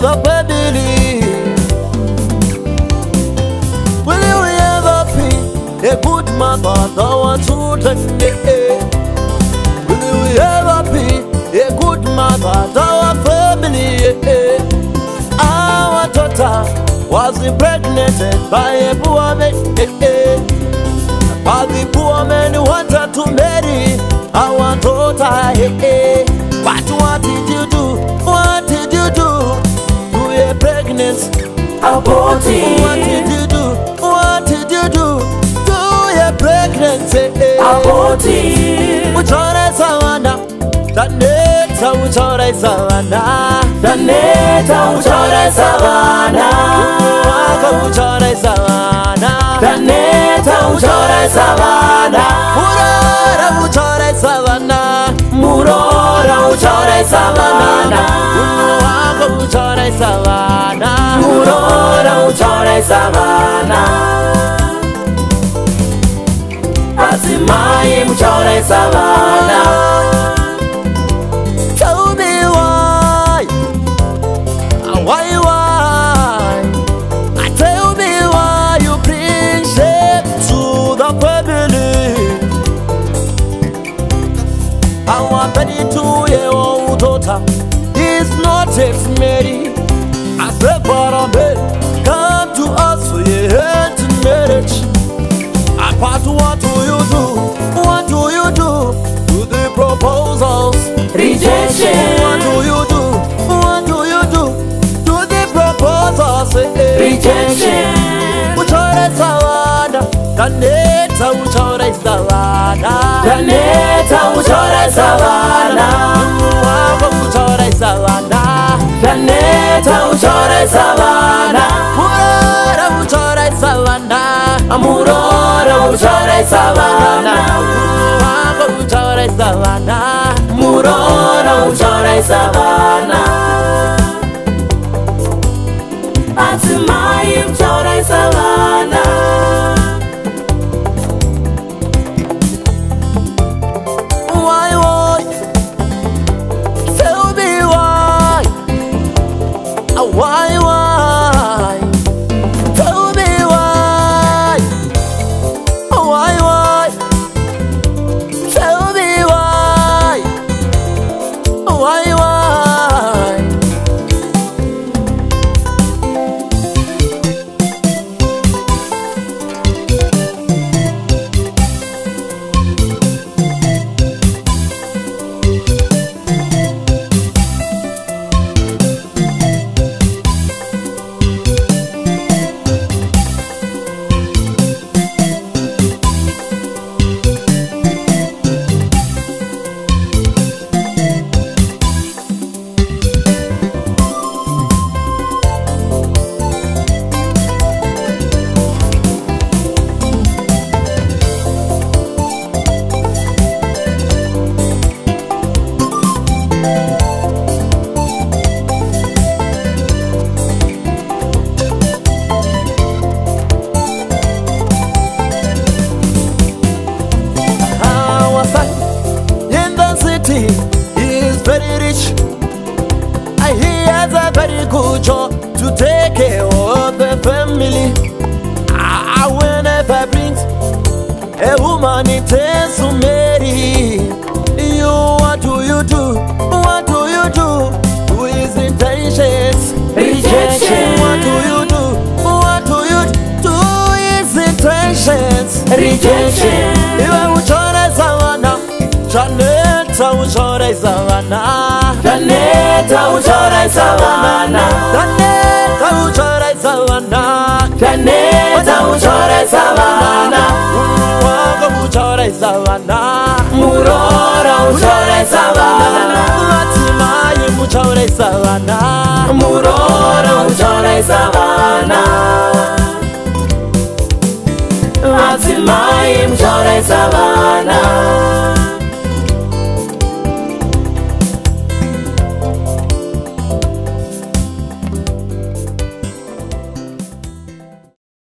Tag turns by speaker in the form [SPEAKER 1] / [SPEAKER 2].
[SPEAKER 1] the family. Will you ever be a good mother to our children? Will you ever be a good mother to our family? Our daughter was impregnated by a poor man, but the poor man wanted to marry our daughter. But what did you do? What did you do to a pregnant aborting? What did you do? What did you do to a pregnancy aborting? Muchaneta savana, Daneta Muchaneta savana, Daneta Muchaneta savana, Muchaneta savana, Daneta Muchaneta savana, Murora Muchaneta savana, Murora Muchaneta savana, Muchaneta savana, Murora Muchaneta savana, Asimai Muchaneta savana. Tell me why? Tell me why you bring shame to the family. Our 22-year-old daughter is not yet married. As a baby, come to us for your hand in marriage. Apart, what do you do? What do you do to the proposals? Rejection. What do you do? What do you do to the proposals? Rejection. Muchaneta savana, Daneta Muchaneta savana, Daneta Muchaneta savana, Muchaneta savana, Daneta Muchaneta savana, Murora Muchaneta savana, Murora Muchaneta savana, Muchaneta savana, Murora Muchaneta savana, Atimai Muchaneta savana. Why? Tell me why? Why? Tell me why? Why? Tell me why? Why? He is very rich. He has a very good job to take care of the family. Whenever brings a woman intends to marry, what do you do? What do you do to his intentions? Rejection. What do you do? What do you do to his intentions? Rejection. Muchaneta savana, Muchaneta Muchaneta savana, Muchaneta Muchaneta savana, Muchaneta Muchaneta savana, Muchaneta Muchaneta savana, Muchaneta savana, Murora Muchaneta savana, Atimai Muchaneta savana, Murora Muchaneta savana, Atimai Muchaneta savana.